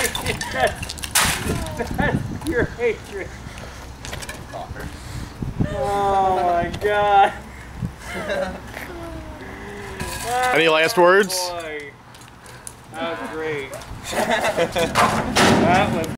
That's pure hatred. Oh my god. Any last words? Boy. That was great. That was